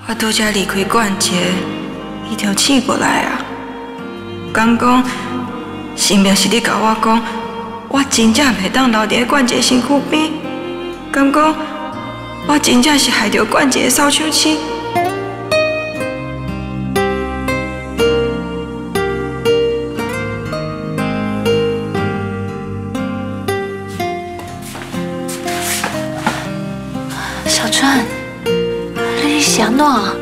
我拄才离开关节，伊就醒过来啊。敢讲，生命是你甲我讲，我真正袂当留伫关节身躯边。敢讲，我真正是害着关节扫帚星。 小春，你是安怎？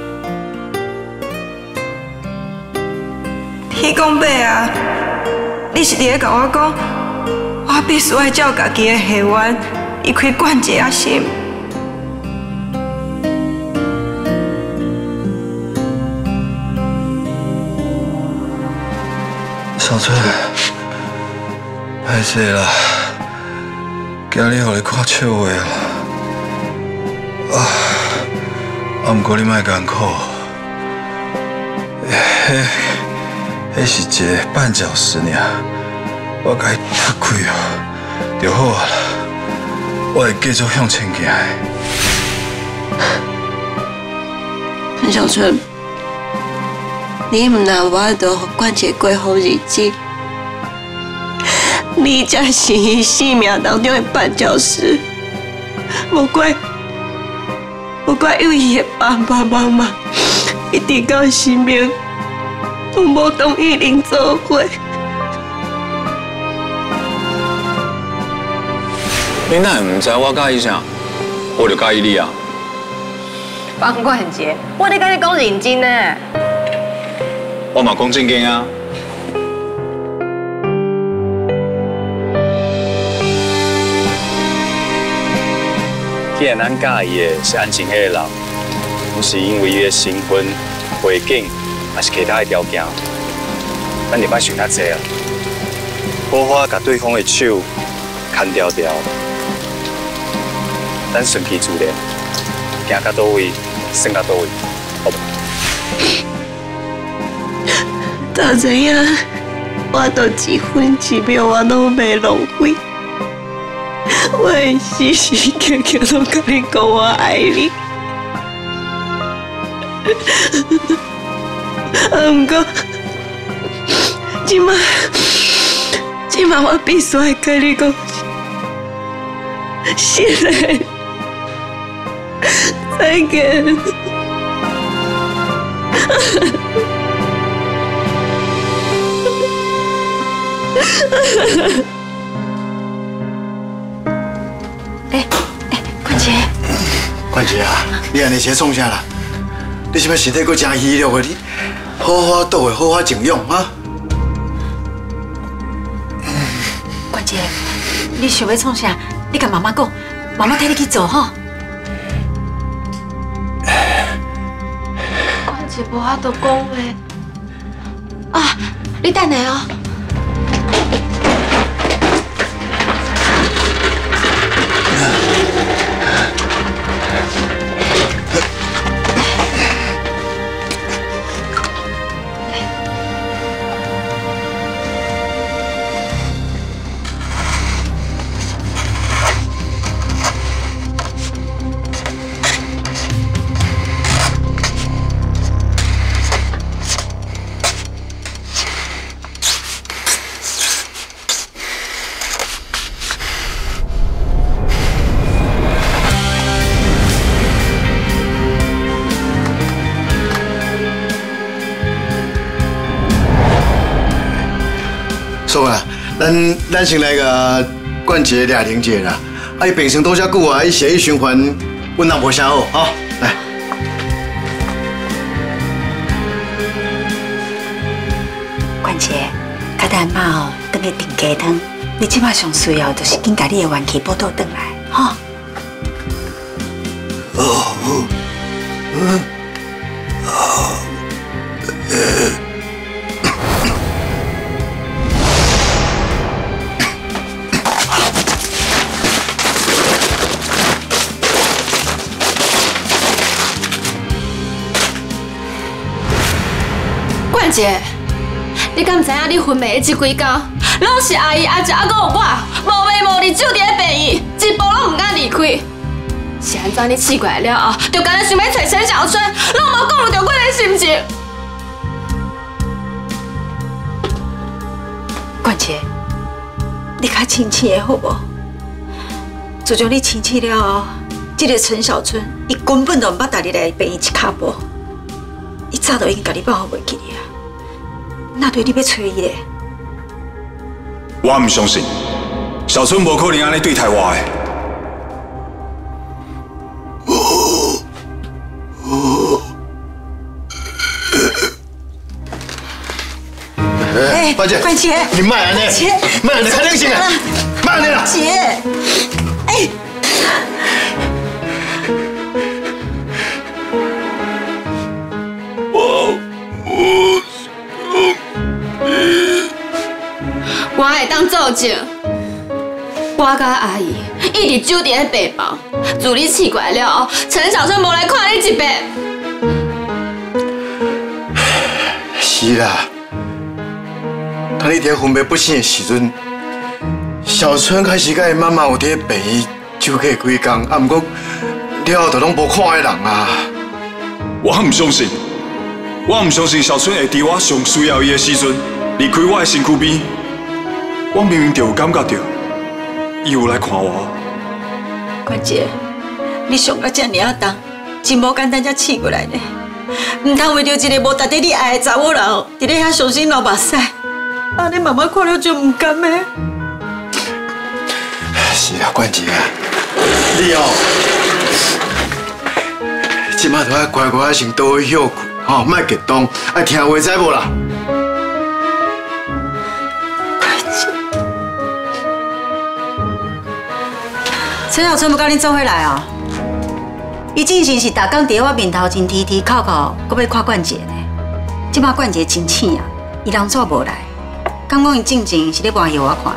天公伯啊，你是伫咧甲我讲，我必须要照家己的下愿，离开关节啊心。 小春，歹势啦，今日互你看笑话啊！ 不过你莫艰苦，迄是一个绊脚石尔，我甲伊踢开哦，就好啊啦。我会继续向前行。 陈小春，你唔拿我都关节过好日子，你才是伊生命当中的绊脚石，无怪。 不怪有伊的爸爸妈妈，一直到生命都无同意恁做伙。 你哪会唔知我介意啥？我就介意你啊！ 方冠杰，我咧甲你讲认真呢。 我嘛讲正经啊。 既然咱介意的是安情迄个人，不是因为伊的身份、背景，还是其他的条件，咱就莫想遐济啊！好好甲对方的手牵条条，咱顺其自然，行到倒位，算到倒位，好不？ 早知影，我都一分一秒我拢袂浪费。 我会时时刻刻都跟你讲我爱你，不过，今晚我必须要跟你讲，现在再见。 冠杰啊，你安尼是创啥啦？你是要身体阁真虚弱的？你好好倒位，好好静养啊！ 冠杰，你想要创啥？你甲妈妈讲，妈妈替你去做吼。 冠杰无法度讲话啊！你等下哦。 爽啊！咱先来个冠杰俩玲姐啦。啊，伊病床多遮久啊，伊血液循环稳当无啥好，哈，来。 冠杰，较等妈哦，等下订鸡汤。你即马上需要就是紧甲你的元气补倒转来，吼。 冠杰，你敢知影你昏迷的这几天，拢是阿姨、阿姐、还有我，无眠无日守伫咧病院，一步拢唔敢离开。是安怎你试过来了后，就干那想要找陈小春，拢无冠杰，你较清醒的好无？自从你清醒了后，这个陈小春，伊根本就唔捌带你来病院一脚步，伊早就已经甲你放好袂记你啊！哪对你要找伊咧？ 我唔相信，小春无可能安尼对待我的。 冠杰， 冠杰， 你慢安尼，慢安尼，开冷静啊，慢安尼啦。 姐，哎。 我会当作证，我甲阿姨一直守伫咧病房，自你试过来了后，陈小春无来看你一遍。 是啦，当你伫昏迷不醒的时阵，小春开始甲伊妈妈有伫咧病院休息几工，啊，毋过了后就拢无看的人啊。 我唔相信，我唔相信小春会伫我上需要伊的时阵离开我的身躯边。我明明就有感觉到，伊有来看我。 冠杰，你想到遮尔啊重，真无简单才试过来呢。唔通为着一个无值得你爱的查某人，伫咧遐伤心流目屎，安尼妈妈看了就唔甘的。 是啦，冠杰啊，你哦，即摆就爱乖乖先倒去休困，吼，莫激动，爱听话知无啦？ 陈小春要甲恁做伙来哦。伊之前是逐工伫我面头前啼啼哭哭，搁要看冠杰呢。即摆冠杰真醒啊，伊人怎无来？刚讲伊进前是咧换药我看。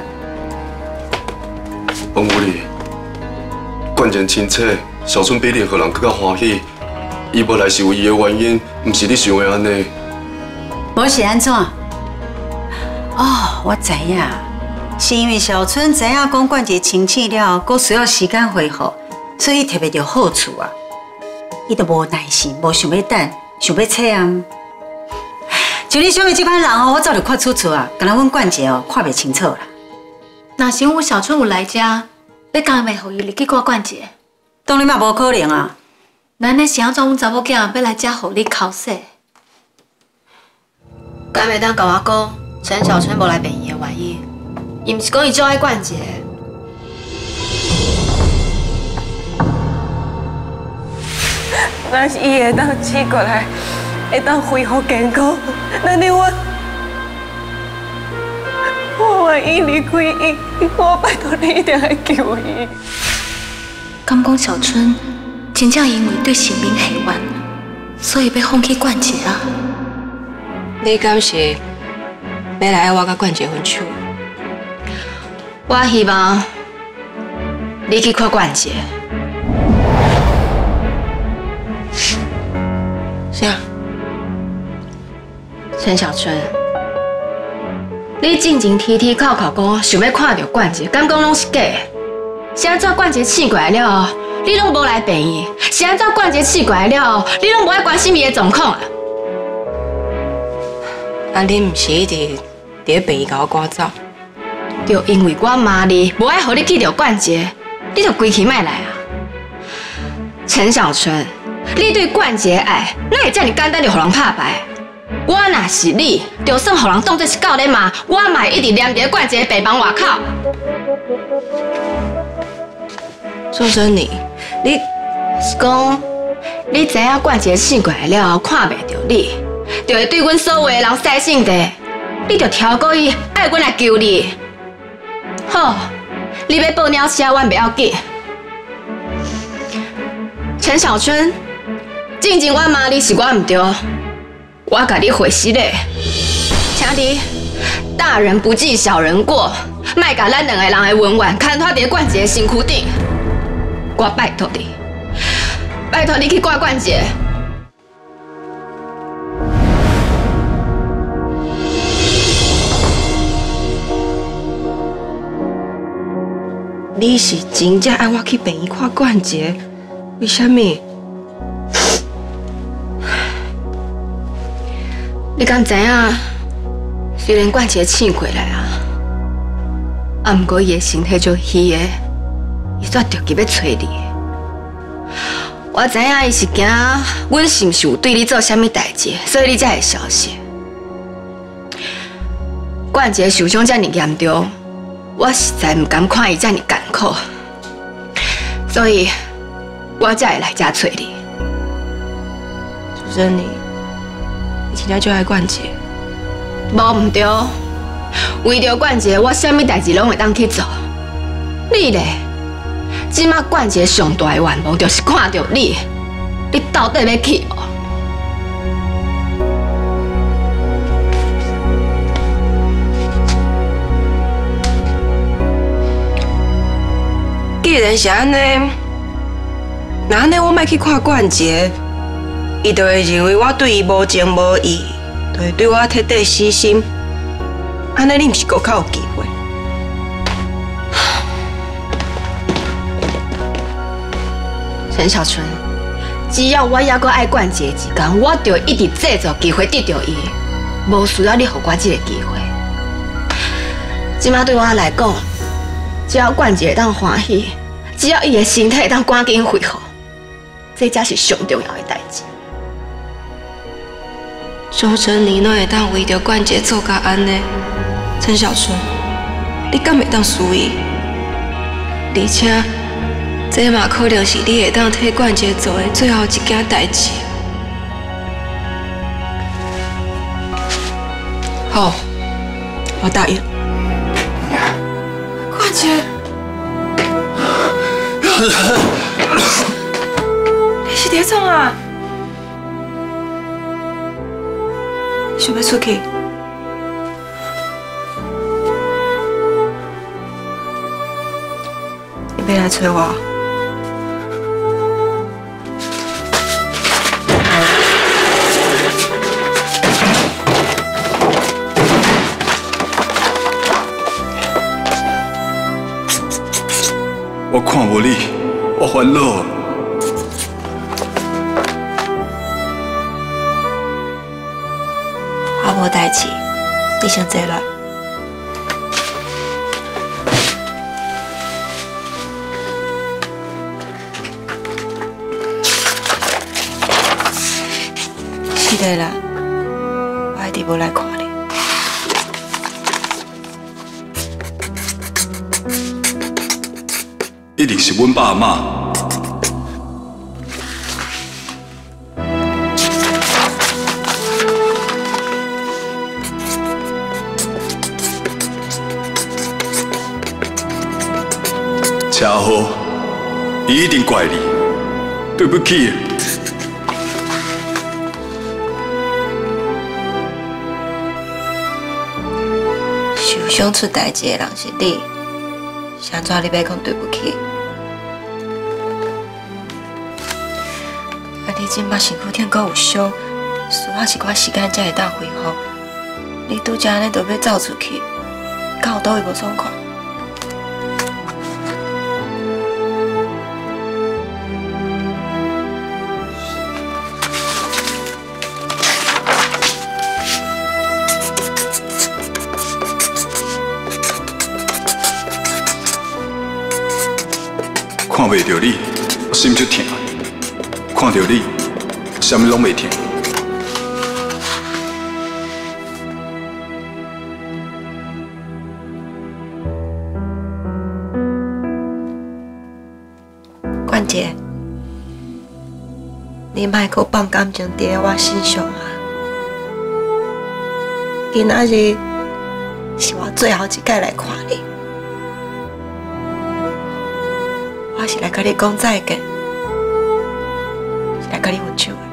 王武理，冠杰清楚，小春比任何人更加欢喜。伊无来是有伊的原因，毋是你想的安尼。 无是安怎？哦，我知影。是因为小春知影讲冠杰清醒了，搁需要时间恢复，所以特别着好处啊。伊就无耐心，无想要等，想要测验。就你小妹这款人哦，我早就看出啊，敢若阮冠杰哦，看袂清楚啦。 若是阮小春有来遮，要干袂互伊入去看冠杰？ 当然嘛无可能啊。 咱咧是安怎？阮查某囝要来遮互你考试？敢袂当甲我讲陈小春无来病院的原因？伊毋是讲伊最爱冠杰。 若是伊会当醒过来，会当恢复健康，咱的我愿意离开伊，我拜托你一定要救伊。 敢讲小春真正因为对性命希望，所以要放弃冠杰啊？ 你敢是要来我甲冠杰分手？ 我希望你去看冠杰。 啥？ 陈小春，你进前啼啼哭哭讲想要看到冠杰，敢讲拢是假的？是安怎冠杰醒过来了后，你拢无来病院？是安怎冠杰醒过来了后，你拢无爱关心伊的状况啊？ 啊，你毋是一直伫咧病院甲我赶走？ 就因为我骂你，无爱互你去到冠杰，你就规气莫来啊！陈小春，你对冠杰的爱，哪会这么简单就互人拍败？我若是你，就算互人当作是狗咧骂，我嘛会一直黏伫冠杰的病房外口。 说真你是讲你知影冠杰醒过来了后，看袂到你，就会对阮所有的人使性地，你就超过伊爱阮来救你。好，你要报鸟吃，阮袂要紧。陈小春，进前我骂你是我唔对，我甲你回息咧，请你大人不计小人过，莫甲咱两个人的恩怨牵拖伫冠杰的身躯顶。我拜托你，拜托你去挂冠杰。 你是真正爱我去病院看冠杰？为什么？ 你敢知影？虽然冠杰醒过来啊， 啊，不过伊的身体就虚的，伊煞着急要找你。我知影伊是惊阮是毋是有对你做啥物代志，所以你才会消息。冠杰受伤遮尔严重，我实在唔甘看伊遮尔艰苦，所以我才会来遮找你。 主珍，你真正就爱冠杰？ 无毋对，为着冠杰，我啥物代志拢会当去做。你咧？即马冠杰上大的愿望就是看到你，你到底要去无？ 既然是安尼，那安尼我莫去看冠杰，伊就会认为我对伊无情无义，就会对我彻底死心。安尼你毋是搁较有机会？ 陈小春，只要我还阁爱冠杰一天，我就一直制造机会得到伊，无需要你给我这个机会。即马对我来讲，只要冠杰会当欢喜，只要伊的身体会当赶紧恢复，这才是上重要的代志。 周珍妮哪会当为着冠杰做甲安尼？陈小春，你敢会当输伊？而且。这嘛可能是你会当替冠杰做的最后一件代志。好，我答应。冠杰，你是伫创啊？你想要出去？你别来催我。 我看无你，我烦恼。 我无代志，你先坐来。是的啦，我一直无来看你。 一定是阮爸妈。恰好，伊一定怪你，对不起。 受伤出代志的人是你，谁怎你要讲对不起？你即马身躯顶阁有伤，需要一寡时间才会当恢复。你拄则安尼就要走出去，敢有倒位无爽快？ 看袂到你，我心就痛；看到你，啥物拢袂痛。 冠杰，你莫阁放感情伫我身上啊！今仔日是我最后一届来看你。我是来甲你讲再见，是来甲你分手的。